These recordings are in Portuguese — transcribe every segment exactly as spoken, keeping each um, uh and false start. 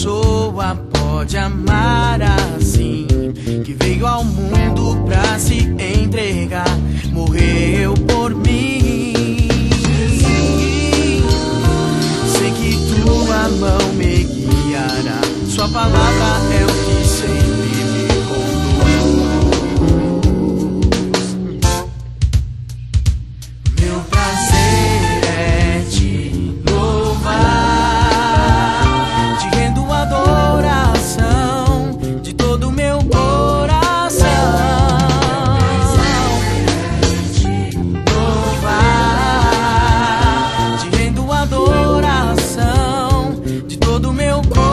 pessoa pode amar assim, que veio ao mundo pra se entregar, morreu por mim. Sei que tua mão me guiará, sua palavra é o que sempre me conduz. Meu prazer é te louvar, te rendo adoração de todo o meu coração. Te louvar, te rendo adoração de todo o meu coração.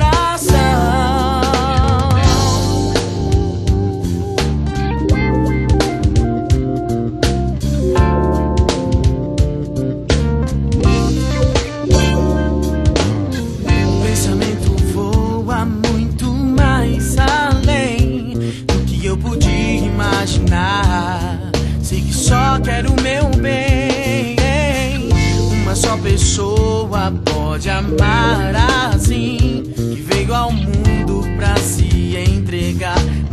Sei que só quero o meu bem. Uma só pessoa pode amar assim, que veio ao mundo pra se entregar,